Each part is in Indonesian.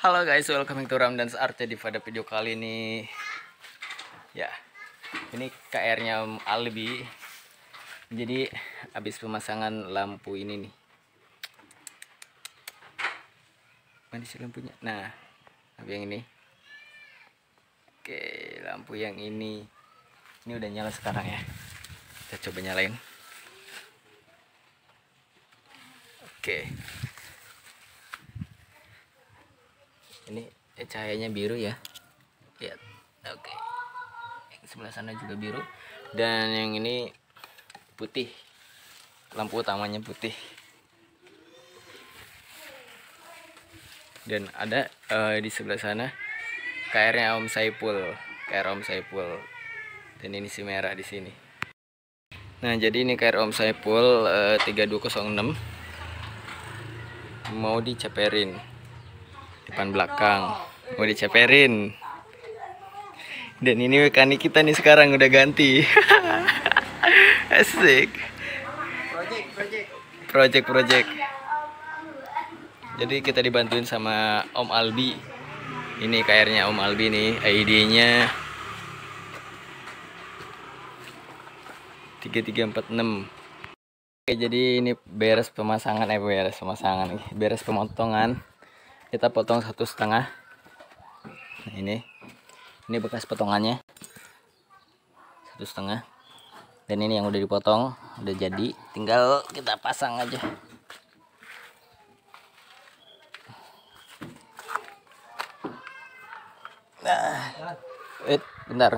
Halo guys, welcome to Ramdan's Art. Di pada video kali ini ya, ini KR-nya Om Albi. Jadi habis pemasangan lampu ini nih. Mana sih lampunya? Nah, lampu yang ini. Oke, lampu yang ini udah nyala sekarang ya. Kita coba nyalain. Oke. Ini cahayanya biru ya. Lihat. Oke. Yang sebelah sana juga biru dan yang ini putih. Lampu utamanya putih. Dan ada di sebelah sana KR-nya Om Saipul, KR Om Saipul. Dan ini si merah di sini. Nah, jadi ini KR Om Saipul 3206 mau diceperin. Depan belakang mau diceperin. Dan ini mekanik kita nih sekarang udah ganti. Asik. Project. Jadi kita dibantuin sama Om Albi. Ini KR-nya Om Albi nih, ID-nya 3346. Oke, jadi ini beres pemasangan, beres pemotongan. Kita potong 1,5. Nah, ini bekas potongannya 1,5. Dan ini yang udah dipotong, udah jadi, tinggal kita pasang aja. Nah, bentar.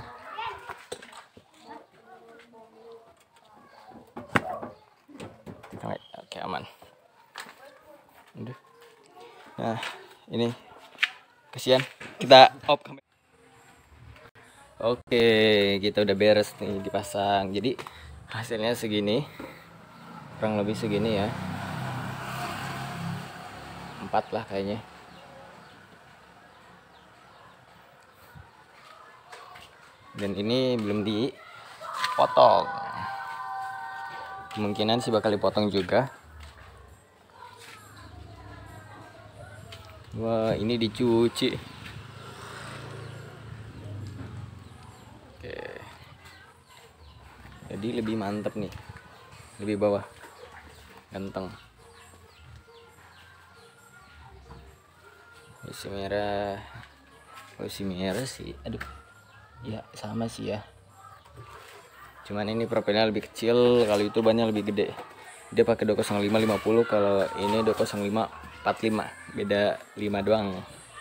Oke, aman. Nah, ini kasihan, kita off kamera. Oke, kita udah beres nih dipasang. Jadi hasilnya segini, kurang lebih segini ya, 4 lah kayaknya. Dan ini belum dipotong, kemungkinan sih bakal dipotong juga. Wah, ini dicuci. Oke. Jadi lebih mantap nih. Lebih bawah. Ganteng. Si merah. Oh, si merah sih. Aduh. Ya, sama sih ya. Cuman ini profilnya lebih kecil, kalau itu bannya lebih gede. Dia pakai 20550, kalau ini 20545, beda 5 doang.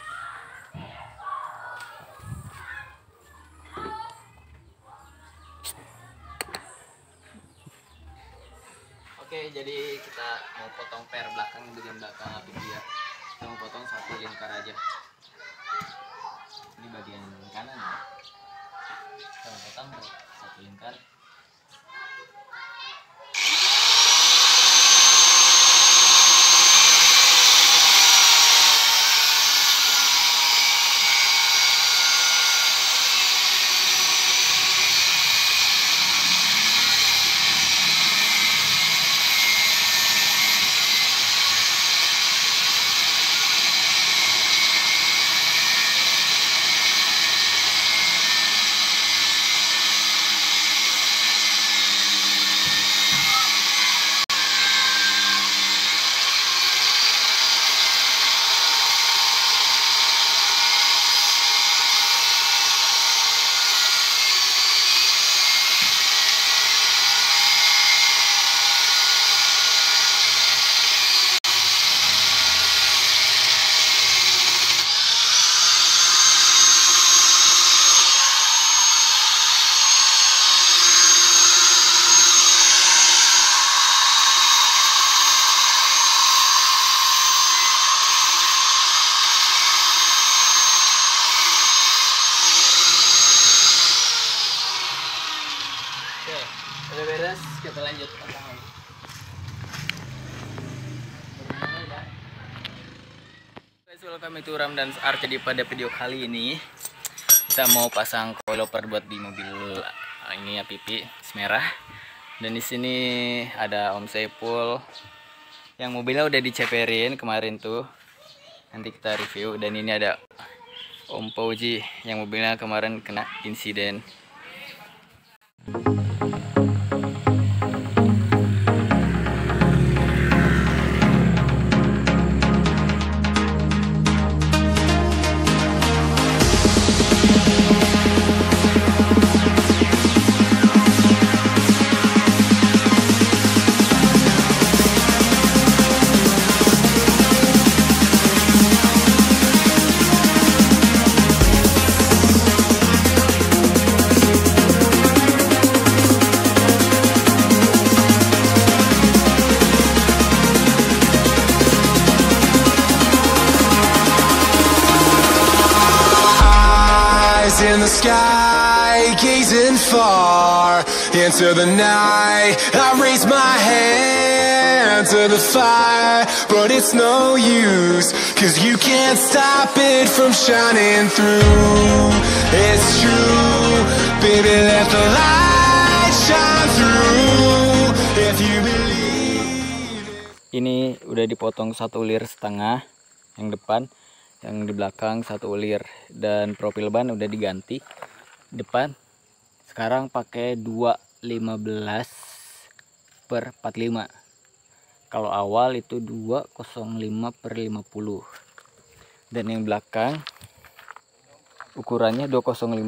Oke, jadi kita mau potong per belakang, bagian belakang apa dia. Kita mau potong 1 lingkar aja. Ini bagian kanan ya. Kita mau potong 1 lingkar. Udah beres, kita lanjut pasangan. Guys, welcome to Ramdan's Art. Jadi pada video kali ini kita mau pasang coilover buat di mobil ini ya, pipi merah. Dan di sini ada Om Saipul yang mobilnya udah diceperin kemarin tuh. nanti kita review. Dan ini ada Om Fauzi yang mobilnya kemarin kena insiden. In the sky, gazing far into the night, I raise my hand to the fire, but it's no use, 'cause you can't stop it from shining through. It's true, baby, let the light shine through, if you believe. Ini udah dipotong 1,5 lir yang depan, yang di belakang 1 lir, dan profil ban udah diganti. Depan sekarang pakai 215/45. Kalau awal itu 205/50. Dan yang belakang ukurannya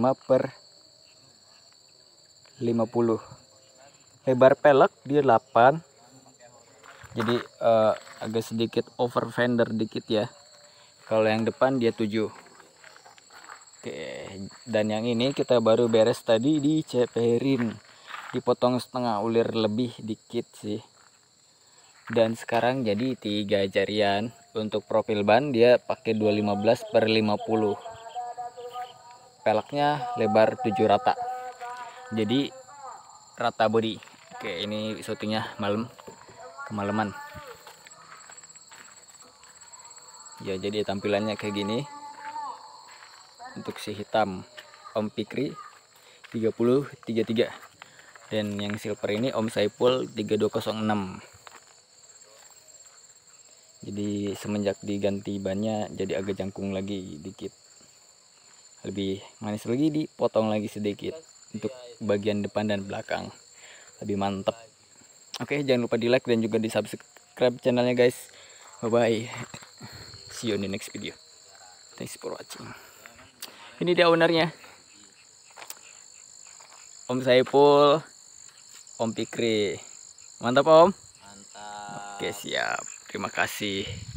205/50. Lebar pelek dia 8. Jadi agak sedikit over fender dikit ya. Kalau yang depan dia 7. Oke, dan yang ini kita baru beres tadi diceperin, dipotong setengah ulir lebih dikit sih. Dan sekarang jadi 3 jarian. Untuk profil ban dia pakai 215/50. Peleknya lebar 7 rata. Jadi rata body. Oke, ini syutingnya kemalaman. Ya, jadi tampilannya kayak gini. Untuk si hitam Om Fikri 3033, dan yang silver ini Om Saipul 3206. Jadi semenjak diganti bannya jadi agak jangkung lagi dikit, lebih manis lagi, dipotong lagi sedikit untuk bagian depan dan belakang, lebih mantep. Oke, jangan lupa di like dan juga di subscribe channelnya guys. Bye bye, see you in the next video. Thanks for watching. Ini dia ownernya, Om Saipul, Om Fikri. Mantap Om. Mantap. Oke, siap, terima kasih.